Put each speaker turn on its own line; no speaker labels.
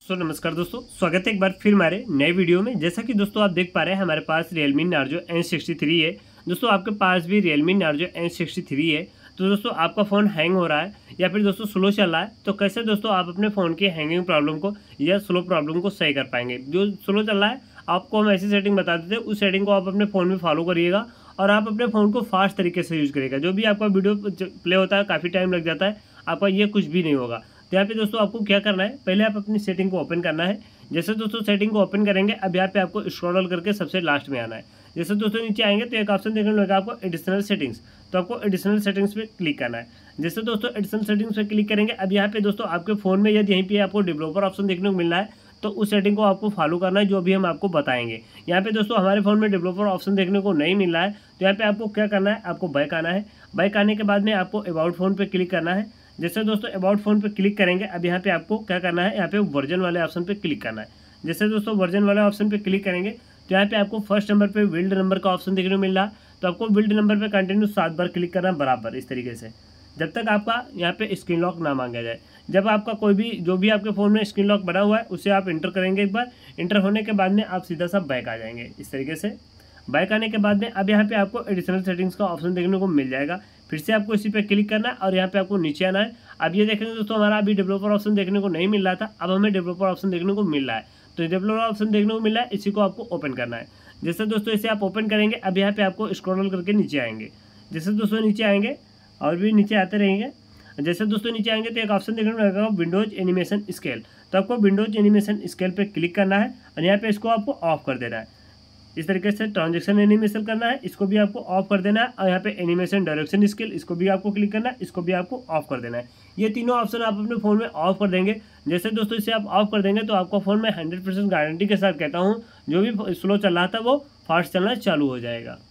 नमस्कार दोस्तों, स्वागत है एक बार फिर हमारे नए वीडियो में। जैसा कि दोस्तों आप देख पा रहे हैं हमारे पास Realme Narzo N63 है। दोस्तों आपके पास भी Realme Narzo N63 है तो दोस्तों आपका फ़ोन हैंग हो रहा है या फिर दोस्तों स्लो चल रहा है, तो कैसे दोस्तों आप अपने फ़ोन की हैंगिंग प्रॉब्लम को या स्लो प्रॉब्लम को सही कर पाएंगे। जो स्लो चल रहा है आपको हम ऐसी सेटिंग बता देते हैं, उस सेटिंग को आप अपने फ़ोन में फॉलो करिएगा और आप अपने फ़ोन को फास्ट तरीके से यूज़ करिएगा। जो भी आपका वीडियो प्ले होता है काफ़ी टाइम लग जाता है, आपका ये कुछ भी नहीं होगा। तो यहाँ पे दोस्तों आपको क्या करना है, पहले आप अपनी सेटिंग को ओपन करना है। जैसे दोस्तों सेटिंग को ओपन करेंगे, अब यहाँ पे आपको स्क्रॉल करके सबसे लास्ट में आना है। जैसे दोस्तों नीचे आएंगे तो एक ऑप्शन देखने को मिलेगा आपको एडिशनल सेटिंग्स, तो आपको एडिशनल सेटिंग्स पे क्लिक करना है। जैसे दोस्तों एडिशनल सेटिंग्स पे क्लिक करेंगे, अब यहाँ पे दोस्तों आपके फ़ोन में यदि यहीं पे आपको डेवलपर ऑप्शन देखने को मिल रहा है तो उस सेटिंग को आपको फॉलो करना है, जो भी हम आपको बताएंगे। यहाँ पे दोस्तों हमारे फ़ोन में डेवलपर ऑप्शन देखने को नहीं मिल रहा है, तो यहाँ पे आपको क्या करना है, आपको बैक आना है। बैक आने के बाद में आपको अबाउट फ़ोन पे क्लिक करना है। जैसे दोस्तों अबाउट फ़ोन पे क्लिक करेंगे, अब यहाँ पे आपको क्या करना है, यहाँ पे वर्जन वाले ऑप्शन पे क्लिक करना है। जैसे दोस्तों वर्जन वाले ऑप्शन पे क्लिक करेंगे तो यहाँ पे आपको फर्स्ट नंबर पे बिल्ड नंबर का ऑप्शन देखने को मिल रहा है, तो आपको बिल्ड नंबर पे कंटिन्यू 7 बार क्लिक करना बराबर इस तरीके से, जब तक आपका यहाँ पे स्क्रीन लॉक ना मांगा जाए। जब आपका कोई भी जो भी आपके फ़ोन में स्क्रीन लॉक बना हुआ है उसे आप इंटर करेंगे एक बार। इंटर होने के बाद में आप सीधा सा बैक आ जाएंगे इस तरीके से। बैक आने के बाद में अब यहाँ पे आपको एडिशनल सेटिंग्स का ऑप्शन देखने को मिल जाएगा। फिर से आपको इसी पे क्लिक करना है और यहाँ पे आपको नीचे आना है। अब ये देखेंगे दोस्तों हमारा अभी डेवलपर ऑप्शन देखने को नहीं मिल रहा था, अब हमें डेवलपर ऑप्शन देखने को मिल रहा है। तो डेवलपर ऑप्शन देखने को मिल रहा है, इसी को आपको ओपन करना है। जैसे दोस्तों इसे आप ओपन करेंगे, अब यहाँ पे आपको स्क्रॉल करके नीचे आएंगे। जैसे दोस्तों नीचे आएंगे और भी नीचे आते रहेंगे। जैसे दोस्तों नीचे आएंगे तो एक ऑप्शन देखने को मिलेगा विंडोज एनिमेशन स्केल, तो आपको विंडोज एनिमेशन स्केल पे क्लिक करना है और यहाँ पे इसको आपको ऑफ कर देना है। इस तरीके से ट्रांजेक्शन एनिमेशन करना है, इसको भी आपको ऑफ कर देना है। और यहाँ पे एनिमेशन डायरेक्शन स्केल, इसको भी आपको क्लिक करना है, इसको भी आपको ऑफ कर देना है। ये तीनों ऑप्शन आप अपने फ़ोन में ऑफ कर देंगे। जैसे दोस्तों इसे आप ऑफ कर देंगे तो आपका फ़ोन में 100% गारंटी के साथ कहता हूँ जो भी स्लो चल रहा था वो फास्ट चलना चालू हो जाएगा।